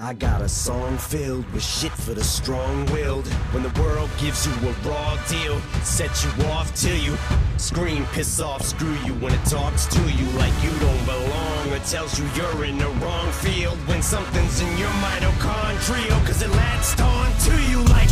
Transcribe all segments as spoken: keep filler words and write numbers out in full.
I got a song filled with shit for the strong-willed. When the world gives you a raw deal, set you off till you scream, piss off, screw you. When it talks to you like you don't belong, or tells you you're in the wrong field. When something's in your mitochondrial, cause it latched on to you like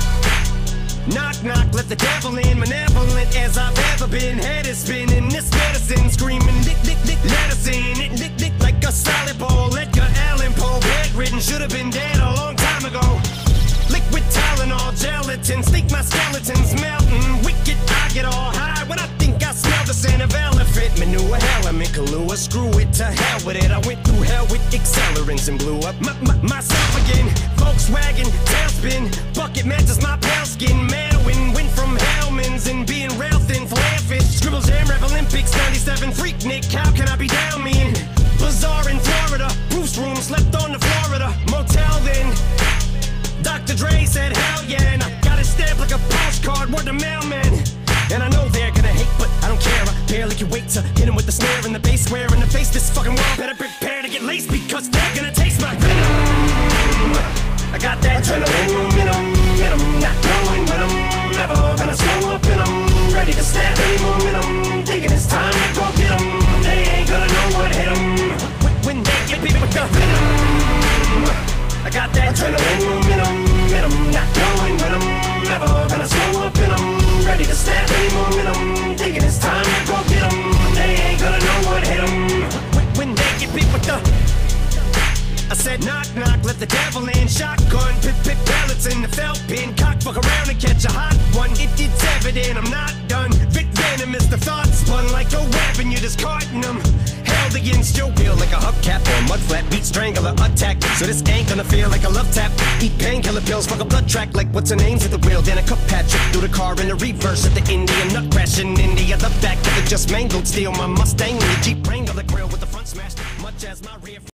knock, knock, let the devil in. Malevolent as I've ever been. Head is spinning, this medicine screaming, dick, dick, dick, let us in. It dick, dick, like a solid ball. Edgar Allan Poe, bedridden, should have been dead a long time ago. Liquid Tylenol, gelatin, think my skeleton's melting. Wicked, I get all high when I think I smell the scent of elephant manure. Hell, I'm in Kahlua, screw it, to hell with it. I went through hell with accelerants and blew up my, my, myself again. Volkswagen, tailspin, bucket matches my pale skin. Madwin, went from Hellman's and being rail thin, flare fish. Scribble Jam, Rev Olympics, ninety-seven, Freak Nick, how can I be down mean? Bazaar in Florida, Bruce room, slept on the Florida motel then. Doctor Dre said hell yeah, and I got it stamped like a postcard, word to mailman. And I know they're gonna hate, but I don't care, I barely can wait to hit him with the snare and the bass square in the face. This fucking world better prepare to get laced, because they're gonna taste my venom. I got that adrenaline in 'em, in 'em, not going with 'em, never gonna slow up in 'em, ready to snap any momentum, thinking it's time to go get 'em. They ain't gonna know what hit 'em when they get beat with the venom. I got that adrenaline in 'em, in 'em, not going with 'em, never gonna slow up in 'em, ready to snap any momentum, thinking it's time to go get 'em. They ain't gonna know what hit 'em when they get beat with the. I said knock, knock, let the devil in. Shotgun, pip, pip, pellets in the felt pin. Cock, fuck around and catch a hot one. It, it's evident I'm not done. Vic Venom is the thought spun like a weapon. You're discarding them. Held against your will like a hubcap or a mud flat. Beat strangler attack. So this ain't gonna feel like a love tap. Eat painkiller pills, fuck a blood track like what's her name's at the wheel. Then a cup patch through the car in the reverse at the Indian nut crash in India. The back of the just mangled steel. My Mustang in the Jeep Wrangler, the grill with the front smashed. Much as my rear.